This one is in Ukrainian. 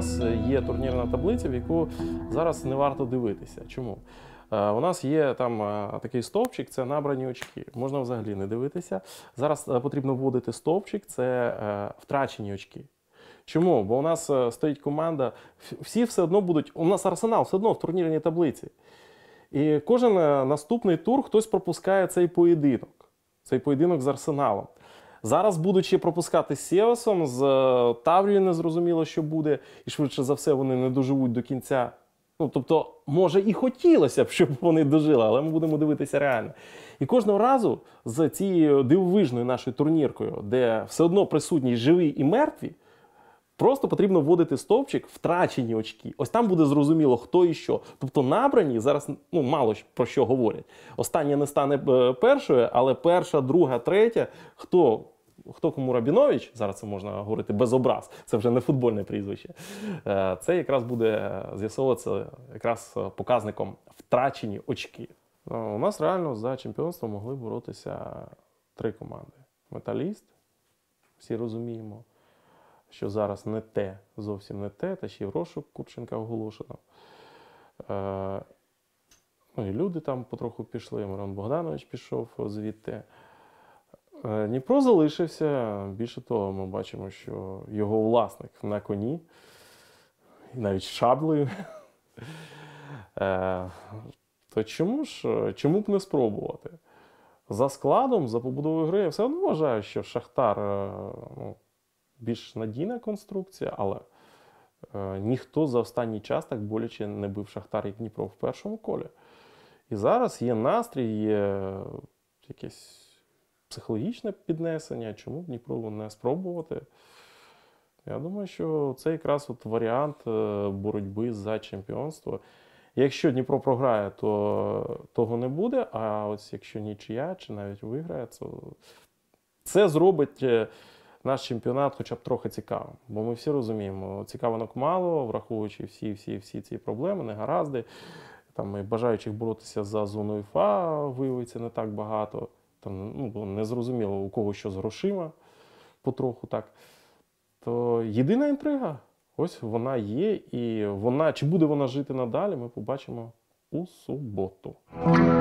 нас є турнірна таблиця, в яку зараз не варто дивитися. Чому? У нас є там такий стовпчик, це набрані очки. Можна взагалі не дивитися. Зараз потрібно вводити стовпчик, це втрачені очки. Чому? Бо у нас стоїть команда, всі все одно будуть, у нас Арсенал все одно в турнірній таблиці. І кожен наступний тур хтось пропускає цей поєдинок з Арсеналом. Зараз будуть ще пропускати з Сєвасом, з Таврією незрозуміло, що буде, і швидше за все вони не доживуть до кінця. Ну, тобто, може і хотілося б, щоб вони дожили, але ми будемо дивитися реально. І кожного разу з цією дивовижною нашою турніркою, де все одно присутні живі і мертві, просто потрібно вводити стовпчик втрачені очки. Ось там буде зрозуміло, хто і що. Тобто набрані зараз мало про що говорять. Остання не стане першою, але перша, друга, третя, хто кому Рабінович, зараз це можна говорити без образ, це вже не футбольне прізвище, це якраз буде з'ясовуватися якраз показником втрачені очки. У нас реально за чемпіонство могли боротися 3 команди. Металіст, всі розуміємо, що зараз не те, зовсім не те, та ще й в розшук Курченка оголошено. Ну і люди там потроху пішли, Мирон Богданович пішов звідти. Дніпро залишився, більше того, ми бачимо, що його власник на коні, і навіть шаблею. То чому б не спробувати? За складом, за побудовою гри, я все одно вважаю, що Шахтар більш надійна конструкція, але ніхто за останній час так боляче не бив Шахтар, як Дніпро в першому колі. І зараз є настрій, є якесь психологічне піднесення, чому б Дніпру не спробувати. Я думаю, що це якраз варіант боротьби за чемпіонство. Якщо Дніпро програє, то того не буде, а ось якщо нічия, чи навіть виграє, то це зробить наш чемпіонат хоча б трохи цікавим. Бо ми всі розуміємо, цікавинок мало, враховуючи всі ці проблеми, негаразди. Там і бажаючих боротися за зону УЄФА виявиться не так багато. Там, не зрозуміло, у кого що з грошима, потроху так. То єдина інтрига, ось вона є, і чи буде вона жити надалі, ми побачимо у суботу.